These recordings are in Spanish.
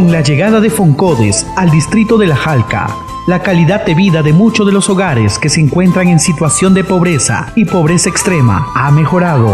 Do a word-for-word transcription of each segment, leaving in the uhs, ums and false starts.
Con la llegada de Foncodes al distrito de La Jalca, la calidad de vida de muchos de los hogares que se encuentran en situación de pobreza y pobreza extrema ha mejorado.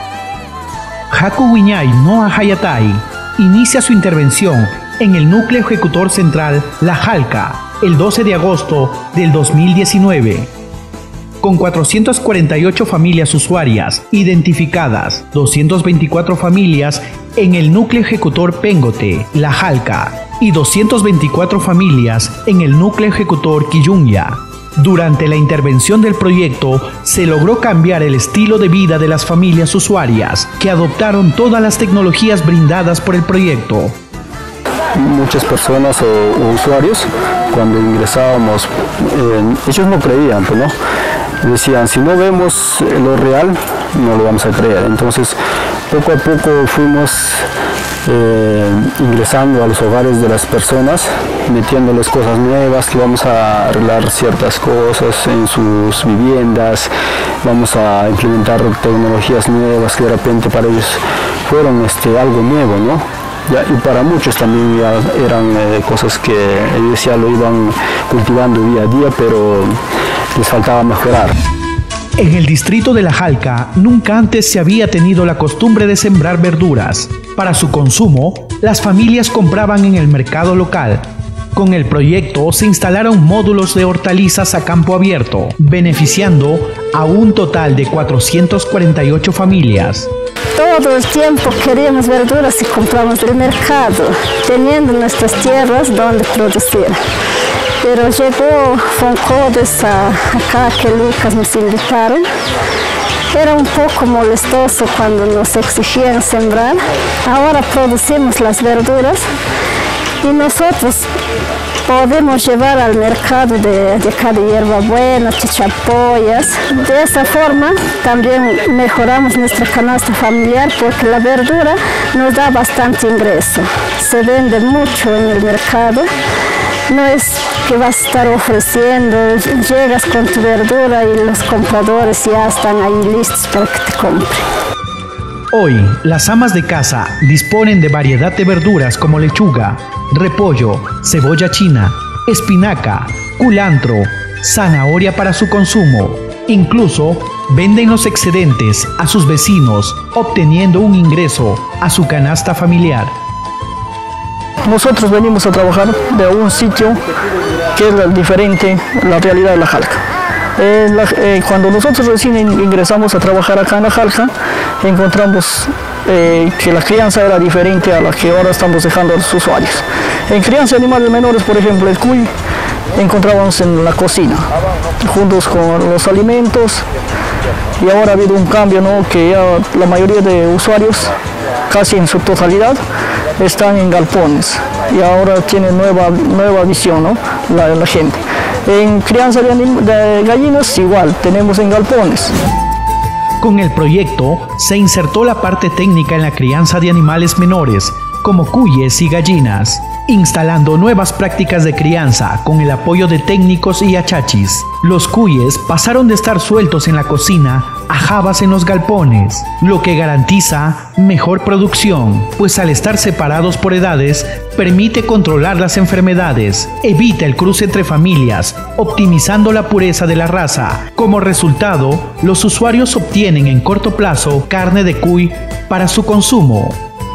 Haku Wiñay Noa Hayatay inicia su intervención en el Núcleo Ejecutor Central La Jalca el doce de agosto del dos mil diecinueve. Con cuatrocientas cuarenta y ocho familias usuarias identificadas, doscientas veinticuatro familias en el Núcleo Ejecutor Pengote, La Jalca, y doscientas veinticuatro familias en el Núcleo Ejecutor Quillunya. Durante la intervención del proyecto, se logró cambiar el estilo de vida de las familias usuarias, que adoptaron todas las tecnologías brindadas por el proyecto. Muchas personas o, o usuarios, cuando ingresábamos, eh, ellos no creían, pues, ¿no? Decían, si no vemos lo real, no lo vamos a creer. Entonces, poco a poco fuimos eh, ingresando a los hogares de las personas, metiéndoles cosas nuevas, que vamos a arreglar ciertas cosas en sus viviendas, vamos a implementar tecnologías nuevas que de repente para ellos fueron este, algo nuevo, ¿no? Ya, y para muchos también ya eran eh, cosas que ellos ya lo iban cultivando día a día, pero les faltaba mejorar. En el distrito de La Jalca, nunca antes se había tenido la costumbre de sembrar verduras. Para su consumo, las familias compraban en el mercado local. Con el proyecto se instalaron módulos de hortalizas a campo abierto, beneficiando a un total de cuatrocientas cuarenta y ocho familias. Todo el tiempo queríamos verduras y compramos del mercado, teniendo nuestras tierras donde producir. Pero llegó Foncodes a, acá que Lucas nos invitaron. Era un poco molestoso cuando nos exigían sembrar. Ahora producimos las verduras y nosotros podemos llevar al mercado de, de acá de hierbabuena, chichapollas. De esa forma también mejoramos nuestra canasta familiar porque la verdura nos da bastante ingreso. Se vende mucho en el mercado. No es que vas a estar ofreciendo, llegas con tu verdura y los compradores ya están ahí listos para que te compren. Hoy, las amas de casa disponen de variedad de verduras como lechuga, repollo, cebolla china, espinaca, culantro, zanahoria para su consumo. Incluso venden los excedentes a sus vecinos, obteniendo un ingreso a su canasta familiar. Nosotros venimos a trabajar de un sitio que es diferente a la realidad de La Jalca. Eh, la, eh, cuando nosotros recién ingresamos a trabajar acá en La Jalca, encontramos eh, que la crianza era diferente a la que ahora estamos dejando a los usuarios. En crianza de animales menores, por ejemplo, el cuy, encontrábamos en la cocina, juntos con los alimentos, y ahora ha habido un cambio, ¿no? Que ya la mayoría de usuarios, casi en su totalidad, están en galpones y ahora tienen nueva, nueva visión, ¿no? la, la gente. En crianza de, de gallinas igual, tenemos en galpones. Con el proyecto se insertó la parte técnica en la crianza de animales menores, como cuyes y gallinas, instalando nuevas prácticas de crianza con el apoyo de técnicos y achachis. Los cuyes pasaron de estar sueltos en la cocina a jabas en los galpones, lo que garantiza mejor producción, pues al estar separados por edades, permite controlar las enfermedades, evita el cruce entre familias, optimizando la pureza de la raza. Como resultado, los usuarios obtienen en corto plazo carne de cuy para su consumo.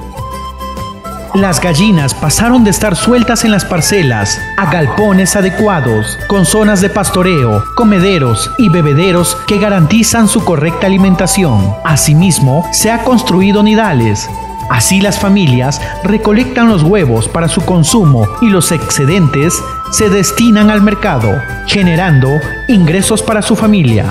Las gallinas pasaron de estar sueltas en las parcelas a galpones adecuados, con zonas de pastoreo, comederos y bebederos que garantizan su correcta alimentación. Asimismo, se ha construido nidales. Así las familias recolectan los huevos para su consumo y los excedentes se destinan al mercado, generando ingresos para su familia.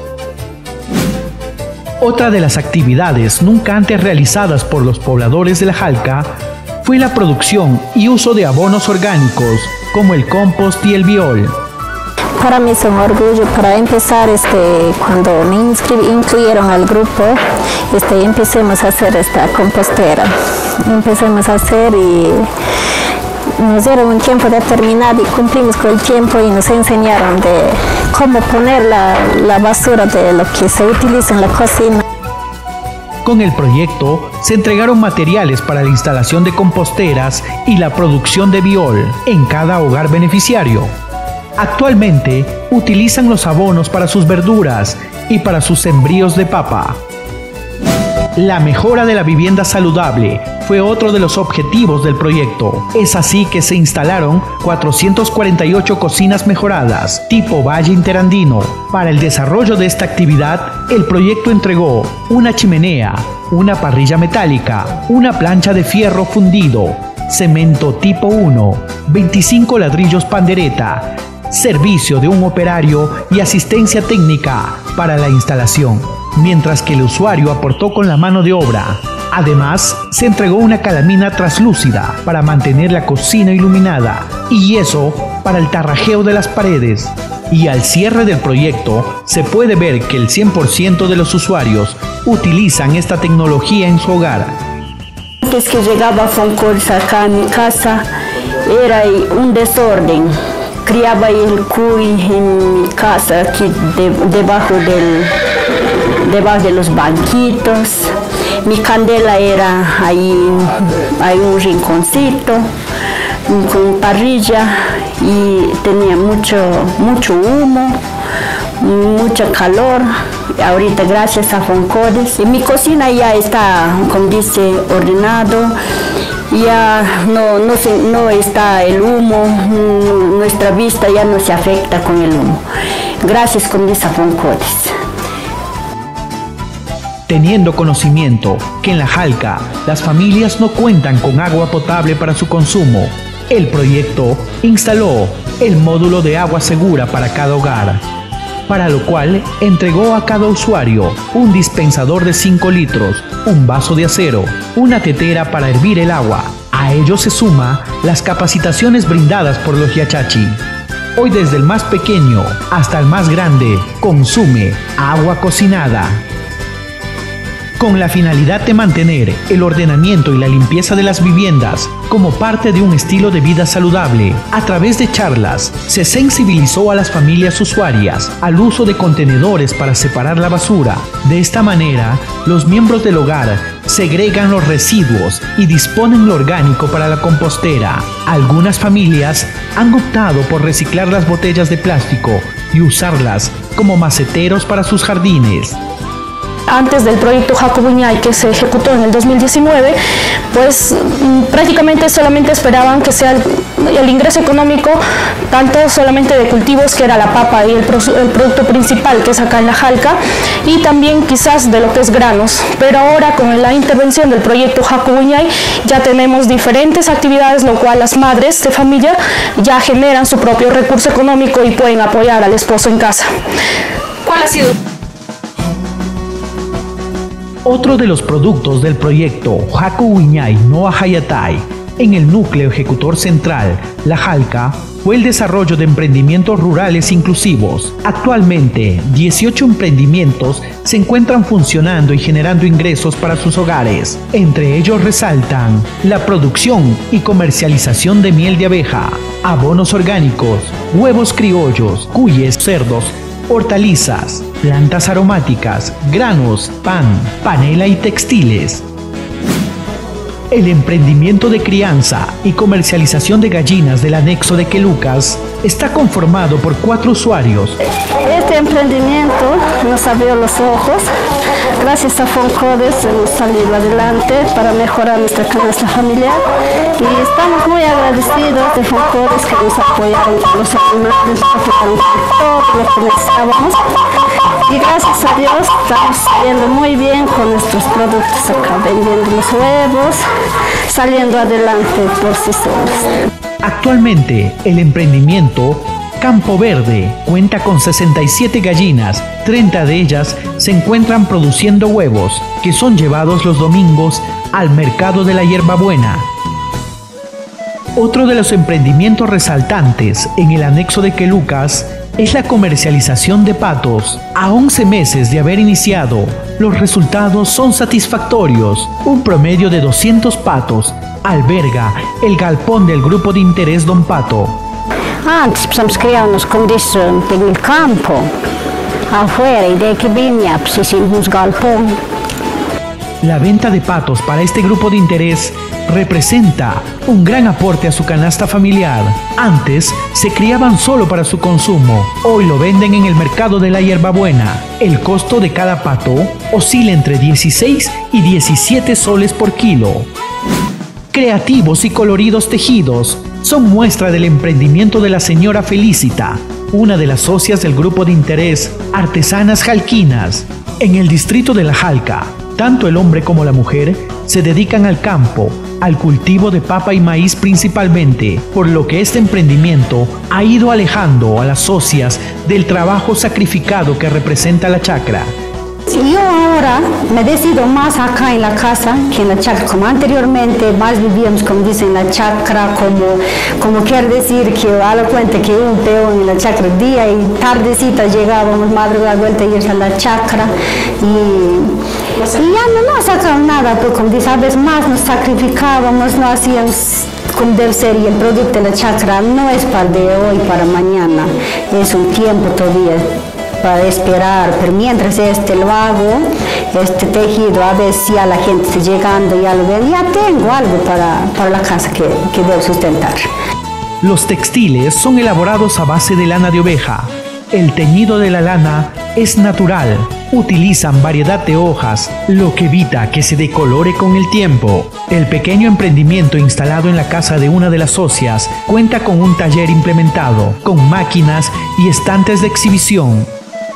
Otra de las actividades nunca antes realizadas por los pobladores de La Jalca fue la producción y uso de abonos orgánicos como el compost y el biol. Para mí es un orgullo. Para empezar, este, cuando me incluyeron al grupo, este, empecemos a hacer esta compostera. Empecemos a hacer y nos dieron un tiempo determinado y cumplimos con el tiempo y nos enseñaron de cómo poner la, la basura de lo que se utiliza en la cocina. Con el proyecto se entregaron materiales para la instalación de composteras y la producción de biol en cada hogar beneficiario. Actualmente utilizan los abonos para sus verduras y para sus sembríos de papa. La mejora de la vivienda saludable fue otro de los objetivos del proyecto. Es así que se instalaron cuatrocientas cuarenta y ocho cocinas mejoradas, tipo Valle Interandino. Para el desarrollo de esta actividad, el proyecto entregó una chimenea, una parrilla metálica, una plancha de fierro fundido, cemento tipo uno, veinticinco ladrillos pandereta, servicio de un operario y asistencia técnica para la instalación, mientras que el usuario aportó con la mano de obra. Además, se entregó una calamina translúcida para mantener la cocina iluminada y yeso para el tarrajeo de las paredes. Y al cierre del proyecto, se puede ver que el cien por ciento de los usuarios utilizan esta tecnología en su hogar. Antes que llegaba Foncodes acá a mi casa, era un desorden. Criaba el cuy en mi casa, aquí de, debajo, del, debajo de los banquitos. Mi candela era ahí, hay un rinconcito con parrilla y tenía mucho, mucho humo, mucho calor. Ahorita gracias a Foncodes. Mi cocina ya está, como dice, ordenado. Ya no, no, se, no está el humo, nuestra vista ya no se afecta con el humo. Gracias, como dice Foncodes. Teniendo conocimiento que en La Jalca las familias no cuentan con agua potable para su consumo, el proyecto instaló el módulo de agua segura para cada hogar, para lo cual entregó a cada usuario un dispensador de cinco litros, un vaso de acero, una tetera para hervir el agua. A ello se suma las capacitaciones brindadas por los Yachachi. Hoy desde el más pequeño hasta el más grande consume agua cocinada. Con la finalidad de mantener el ordenamiento y la limpieza de las viviendas como parte de un estilo de vida saludable, a través de charlas se sensibilizó a las familias usuarias al uso de contenedores para separar la basura. De esta manera, los miembros del hogar segregan los residuos y disponen lo orgánico para la compostera. Algunas familias han optado por reciclar las botellas de plástico y usarlas como maceteros para sus jardines. Antes del proyecto Jacobuñay, que se ejecutó en el dos mil diecinueve, pues prácticamente solamente esperaban que sea el, el ingreso económico tanto solamente de cultivos, que era la papa y el, el producto principal, que es acá en La Jalca, y también quizás de lo que es granos. Pero ahora, con la intervención del proyecto Jacobuñay, ya tenemos diferentes actividades, lo cual las madres de familia ya generan su propio recurso económico y pueden apoyar al esposo en casa. ¿Cuál ha sido? Otro de los productos del proyecto Jacobuñay Noa Hayatay en el núcleo ejecutor central, La Jalca, fue el desarrollo de emprendimientos rurales inclusivos. Actualmente, dieciocho emprendimientos se encuentran funcionando y generando ingresos para sus hogares. Entre ellos resaltan la producción y comercialización de miel de abeja, abonos orgánicos, huevos criollos, cuyes, cerdos, hortalizas, plantas aromáticas, granos, pan, panela y textiles. El emprendimiento de crianza y comercialización de gallinas del anexo de Quelucas está conformado por cuatro usuarios. Este emprendimiento nos abrió los ojos. Gracias a Foncodes hemos salido adelante para mejorar nuestra canasta familiar y estamos muy agradecidos de Foncodes, que nos apoyaron con los animales, nos apoyaron con todo lo que necesitábamos. Y gracias a Dios estamos saliendo muy bien con nuestros productos acá, vendiendo los huevos, saliendo adelante por sí solos. Actualmente, el emprendimiento Campo Verde cuenta con sesenta y siete gallinas, treinta de ellas se encuentran produciendo huevos, que son llevados los domingos al mercado de la hierbabuena. Otro de los emprendimientos resaltantes en el anexo de Quelucas es la comercialización de patos. A once meses de haber iniciado, los resultados son satisfactorios. Un promedio de doscientos patos alberga el galpón del grupo de interés Don Pato. Antes precisamos criar unas condiciones en el campo, afuera, y de que venía, pues hicimos un galpón. La venta de patos para este grupo de interés representa un gran aporte a su canasta familiar. Antes se criaban solo para su consumo, hoy lo venden en el mercado de la hierbabuena. El costo de cada pato oscila entre dieciséis y diecisiete soles por kilo. Creativos y coloridos tejidos son muestra del emprendimiento de la señora Felicita, una de las socias del grupo de interés Artesanas Jalquinas. En el distrito de La Jalca, tanto el hombre como la mujer se dedican al campo, al cultivo de papa y maíz principalmente, por lo que este emprendimiento ha ido alejando a las socias del trabajo sacrificado que representa la chacra. Yo ahora me decido más acá en la casa que en la chacra, como anteriormente más vivíamos, como dicen, en la chacra, como, como quiere decir que a la cuenta que un peón en la chacra día y tardecita llegábamos, madrugada vuelta a irse a la chacra y, y ya no nos sacaban nada, pues como dice, a veces más nos sacrificábamos, no hacíamos como debe ser, y el producto de la chacra no es para de hoy para mañana, es un tiempo todavía para esperar, pero mientras este lo hago, este tejido, a veces ya la gente está llegando, ya lo ven, ya tengo algo para, para la casa que, que debo sustentar. Los textiles son elaborados a base de lana de oveja. El teñido de la lana es natural. Utilizan variedad de hojas, lo que evita que se decolore con el tiempo. El pequeño emprendimiento instalado en la casa de una de las socias cuenta con un taller implementado, con máquinas y estantes de exhibición.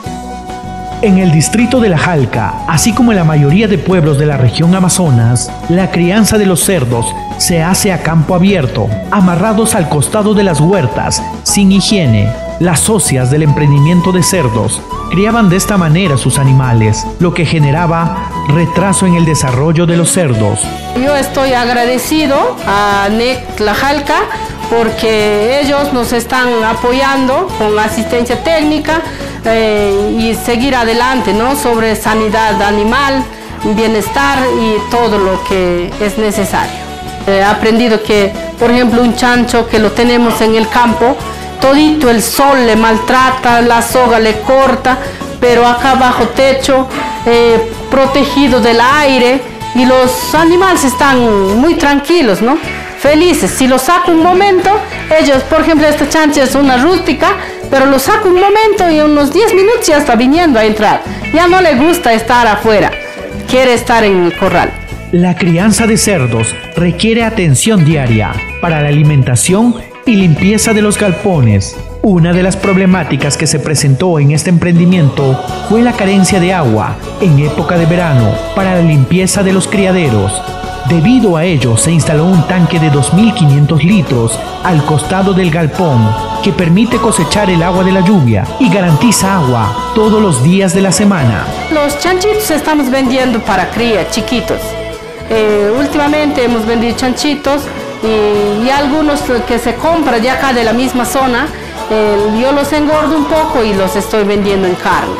En el distrito de La Jalca, así como en la mayoría de pueblos de la región Amazonas, la crianza de los cerdos se hace a campo abierto, amarrados al costado de las huertas, sin higiene. Las socias del emprendimiento de cerdos criaban de esta manera sus animales, lo que generaba retraso en el desarrollo de los cerdos. Yo estoy agradecido a N E C La Jalca porque ellos nos están apoyando con asistencia técnica eh, y seguir adelante, ¿no?, sobre sanidad animal, bienestar y todo lo que es necesario. He aprendido que, por ejemplo, un chancho que lo tenemos en el campo, todito el sol le maltrata, la soga le corta, pero acá bajo techo, eh, protegido del aire, y los animales están muy tranquilos, ¿no?, felices. Si lo saco un momento, ellos, por ejemplo, esta chancha es una rústica, pero lo saco un momento y unos diez minutos ya está viniendo a entrar. Ya no le gusta estar afuera, quiere estar en el corral. La crianza de cerdos requiere atención diaria para la alimentación y limpieza de los galpones. Una de las problemáticas que se presentó en este emprendimiento fue la carencia de agua en época de verano para la limpieza de los criaderos. Debido a ello, se instaló un tanque de dos mil quinientos litros al costado del galpón que permite cosechar el agua de la lluvia y garantiza agua todos los días de la semana. Los chanchitos estamos vendiendo para cría, chiquitos. Eh, últimamente hemos vendido chanchitos y, y algunos que se compran de acá de la misma zona, eh, yo los engordo un poco y los estoy vendiendo en carne.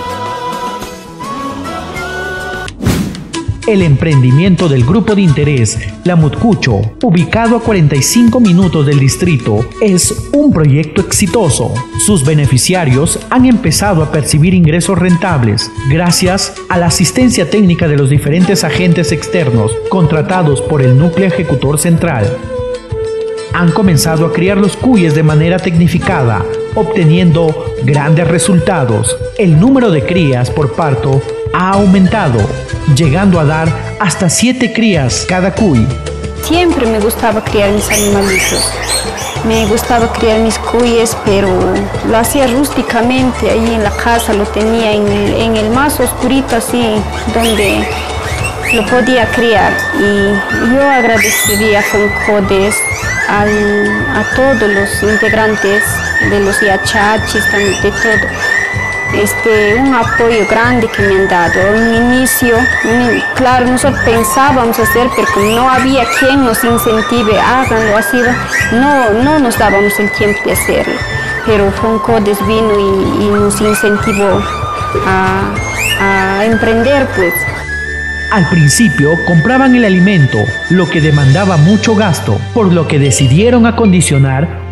El emprendimiento del grupo de interés La Mutcucho, ubicado a cuarenta y cinco minutos del distrito, es un proyecto exitoso. Sus beneficiarios han empezado a percibir ingresos rentables gracias a la asistencia técnica de los diferentes agentes externos contratados por el núcleo ejecutor central. Han comenzado a criar los cuyes de manera tecnificada, obteniendo grandes resultados. El número de crías por parto ha aumentado, llegando a dar hasta siete crías cada cuy. Siempre me gustaba criar mis animalitos. Me gustaba criar mis cuyes, pero lo hacía rústicamente, ahí en la casa, lo tenía en el, en el más oscurito, así, donde lo podía criar. Y yo agradecería con CODES al, a todos los integrantes de los yachachis, de todo. Este, un apoyo grande que me han dado. En inicio, claro, nosotros pensábamos hacer, pero como no había quien nos incentive, háganlo así, no, no nos dábamos el tiempo de hacerlo. Pero FONCODES vino y, y nos incentivó a, a emprender, pues. Al principio compraban el alimento, lo que demandaba mucho gasto, por lo que decidieron acondicionar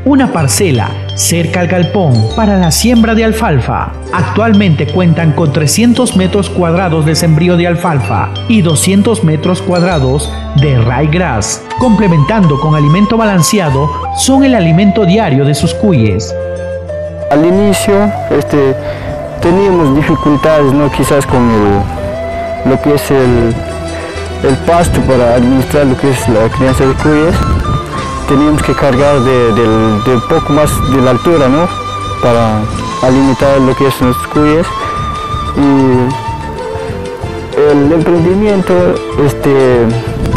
una parcela cerca al galpón para la siembra de alfalfa. Actualmente cuentan con trescientos metros cuadrados de sembrío de alfalfa y doscientos metros cuadrados de ryegrass. Complementando con alimento balanceado, son el alimento diario de sus cuyes. Al inicio este, teníamos dificultades, ¿no? Quizás con el, lo que es el, el pasto para administrar lo que es la crianza de cuyes. Teníamos que cargar de, de, de poco más de la altura, ¿no? Para alimentar lo que es nuestros cuyes. Y el emprendimiento este,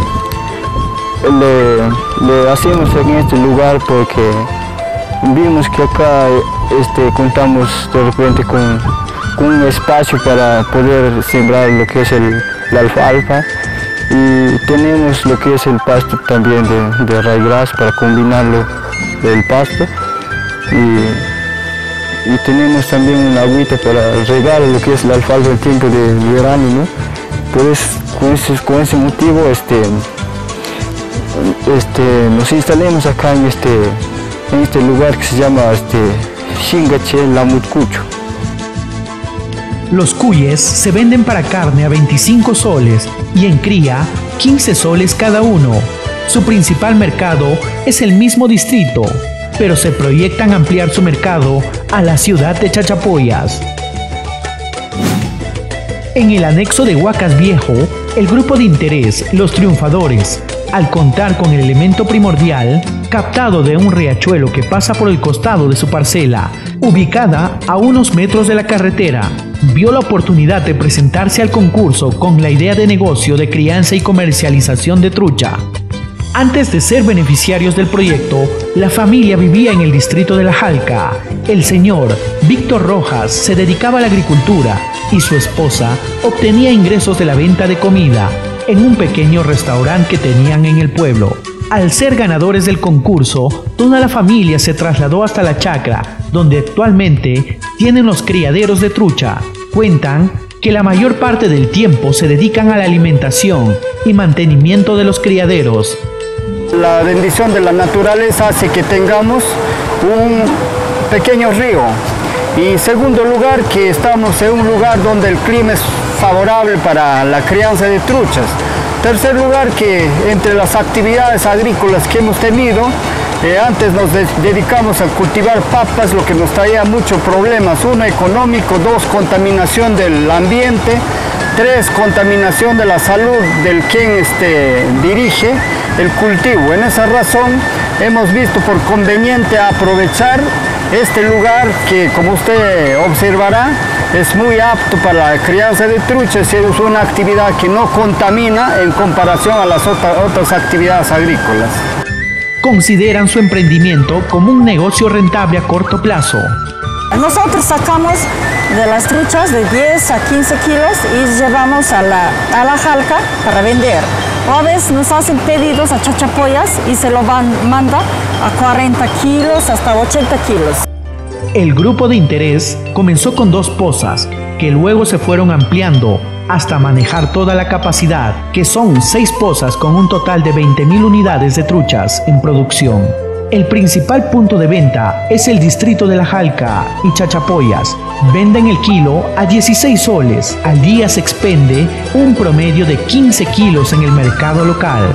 le, le hacemos en este lugar porque vimos que acá este, contamos de repente con, con un espacio para poder sembrar lo que es el, la alfalfa. Y tenemos lo que es el pasto también de, de ryegrass para combinarlo del pasto y, y tenemos también una agüita para regar lo que es la alfalfa en tiempo de verano, ¿no? Pues con ese, con ese motivo este, este, nos instalamos acá en este, en este lugar que se llama este, Xingache Lamutcucho. Los cuyes se venden para carne a veinticinco soles y en cría quince soles cada uno. Su principal mercado es el mismo distrito, pero se proyectan ampliar su mercado a la ciudad de Chachapoyas. En el anexo de Huacas Viejo, el grupo de interés Los Triunfadores, al contar con el elemento primordial, captado de un riachuelo que pasa por el costado de su parcela, ubicada a unos metros de la carretera, vio la oportunidad de presentarse al concurso con la idea de negocio de crianza y comercialización de trucha. Antes de ser beneficiarios del proyecto, la familia vivía en el distrito de La Jalca. El señor Víctor Rojas se dedicaba a la agricultura y su esposa obtenía ingresos de la venta de comida en un pequeño restaurante que tenían en el pueblo. Al ser ganadores del concurso, toda la familia se trasladó hasta la chacra, donde actualmente tienen los criaderos de trucha. Cuentan que la mayor parte del tiempo se dedican a la alimentación y mantenimiento de los criaderos. La bendición de la naturaleza hace que tengamos un pequeño río. Y segundo lugar, que estamos en un lugar donde el clima es favorable para la crianza de truchas. Tercer lugar, que entre las actividades agrícolas que hemos tenido, eh, antes nos de dedicamos a cultivar papas, lo que nos traía muchos problemas. Uno, económico; dos, contaminación del ambiente; tres, contaminación de la salud del quien este, dirige el cultivo. En esa razón hemos visto por conveniente aprovechar este lugar que, como usted observará, es muy apto para la crianza de truchas y es una actividad que no contamina en comparación a las otras actividades agrícolas. Consideran su emprendimiento como un negocio rentable a corto plazo. Nosotros sacamos de las truchas de diez a quince kilos y llevamos a la, a la Jalca para vender. O a veces nos hacen pedidos a Chachapoyas y se lo van, manda a cuarenta kilos hasta ochenta kilos. El grupo de interés comenzó con dos pozas, que luego se fueron ampliando hasta manejar toda la capacidad, que son seis pozas con un total de veinte mil unidades de truchas en producción. El principal punto de venta es el distrito de La Jalca y Chachapoyas. Venden el kilo a dieciséis soles. Al día se expende un promedio de quince kilos en el mercado local.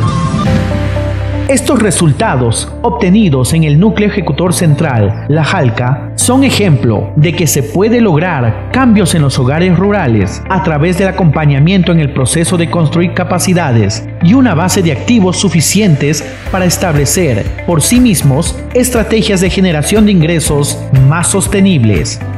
Estos resultados, obtenidos en el núcleo ejecutor central, La Jalca, son ejemplo de que se puede lograr cambios en los hogares rurales a través del acompañamiento en el proceso de construir capacidades y una base de activos suficientes para establecer por sí mismos estrategias de generación de ingresos más sostenibles.